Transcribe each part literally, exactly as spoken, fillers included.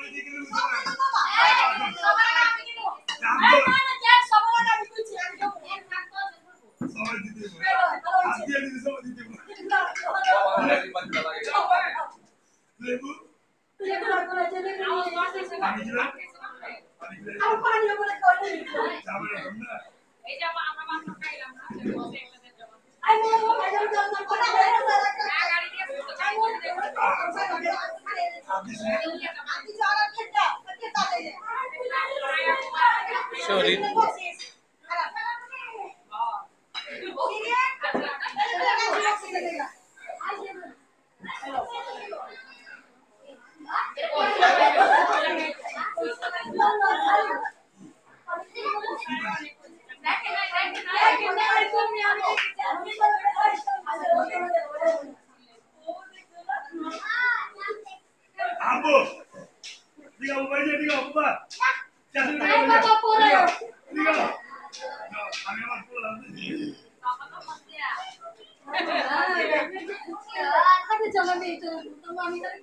Sorry. Ambo, diga apa aja, diga apa? Jangan diga apa. Diga. No, kami mau pulang. Ada jangan itu, kami tadi.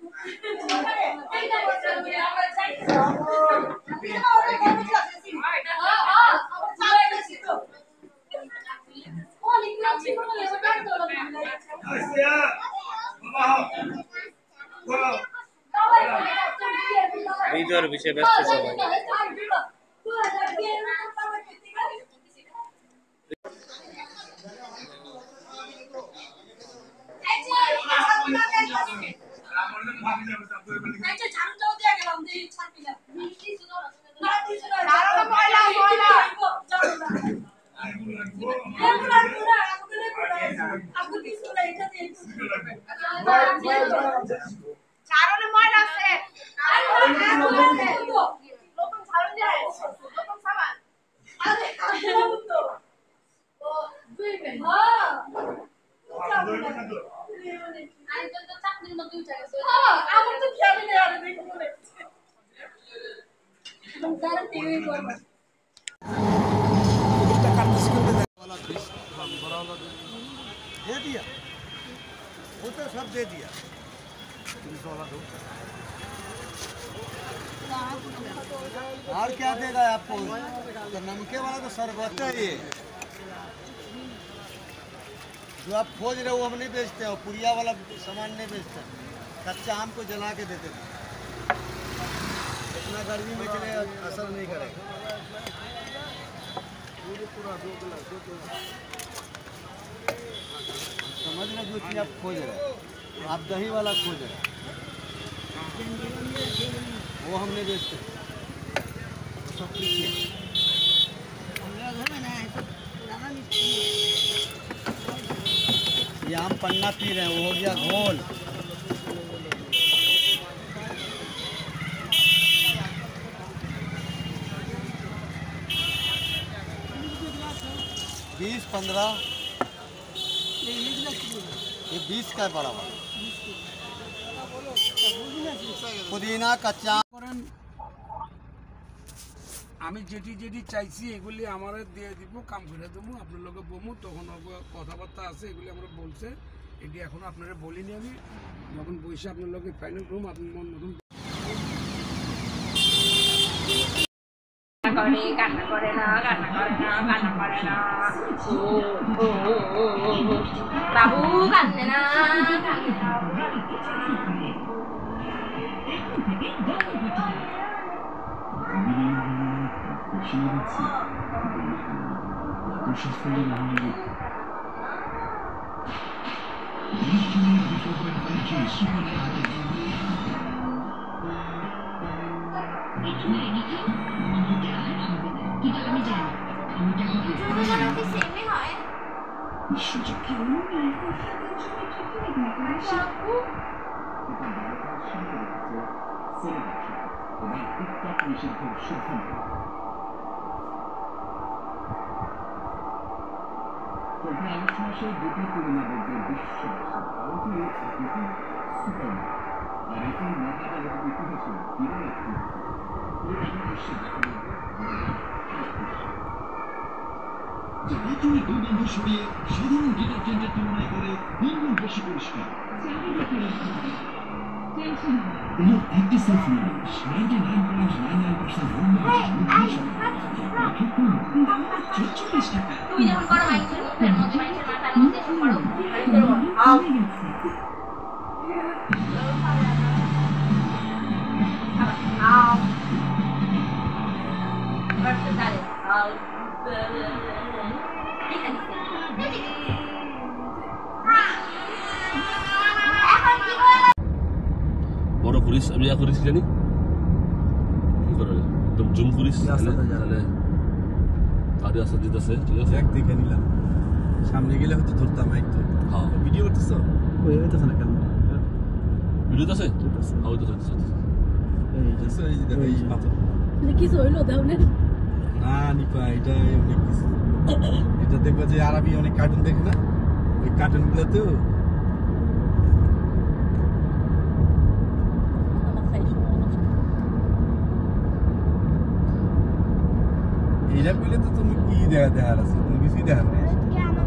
ভিডিওর বিষয়ে ব্যস্ত সবাই। চারণে ময়লা আছে নতুন ঝাড়ু দিয়ে নতুন সাবান আরে তো ও দুই বেন হ্যাঁ আই তো তো চাকরির মধ্যে উঠে গেছে হ্যাঁ আমার তো খেয়ালই নেই আরে দেখো বলে তুমি তার টিভি করবে এটা কাটতে শিখতে वाला बड़ा वाला दे दिया वो तो सब दे दिया और क्या देगा आपको तो नमके वाला तो शरबत है ये जो आप खोज रहे हो हम नहीं बेचते हो पुरिया वाला सामान नहीं बेचते कच्चा आम को जला के देते थे इतना गर्मी में चले असर नहीं करेगा पूरा दो गिलास दो समझ रहे जो चीज़ आप खोज रहे हैं आप दही वाला खोज रहे हैं वो हम नहीं बेचते तो सब पीछे ये आम पन्ना पी रहे हैं वो हो गया घोल बीस पंद्रह ये बीस का बड़ा वाला पुदीना कच्चा আমি যেটি যেটি চাইছি এগুলি আমরা দিয়ে দিব কাম করে দেবো আপনার লগে বমু তখন কথাবার্তা আছে এগুলি আমরা বলছে এটি এখন আপনারা বলিনি আমি যখন বসে আপনার লগে ফাইনাল করুম আপনি মন নতুন করে কান্না করে না কান্না করে না কান্না করে না ও ও ও বাবু কাঁদে না কাঁদে না দুই বন্ধু সরিয়ে সাধারণ ডিটারজেন্টের তুলনায় করে তিন গুণ বেশি পরিষ্কার। কোনো অ্যান্টিসেপ্টিক বড় করিস আমি যা করিস জানি কি করে একদম জুম করিস তাহলে আরে আসা দিতেছে ঠিক আছে এক দেখে নিলাম সামনে গেলে হয়তো ধরতাম একটু হ্যাঁ ভিডিও করতেছ ওই হইতেছে না কেন ভিডিও আছে হ্যাঁ হইতেছে হইতেছে এই যে এই দেখো এই পাথর কি হইলো দাও না না নিপা এটা অনেক কিছু এটা দেখবো যে আরবি অনেক কার্টুন দেখে না ওই কার্টুন গুলোতেও এইটা বলে তো তুমি কি দেখা দেখার আছে তুমি কিছুই দেখার নেই